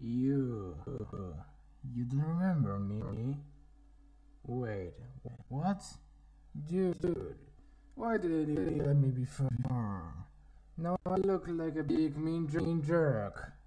You. You don't remember me? Wait, what? Dude, why did you let me before? Now I look like a big mean jerk.